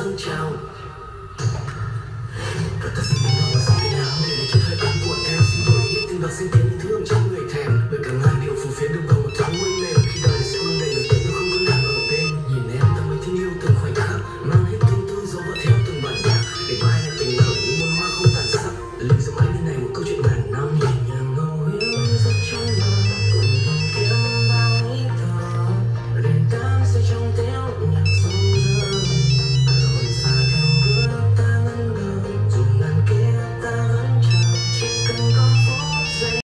dâng trào. Và ta sẽ nhìn vào sự biến ảo để cho thời gian của em xin đổi ý từng đợt sinh tiền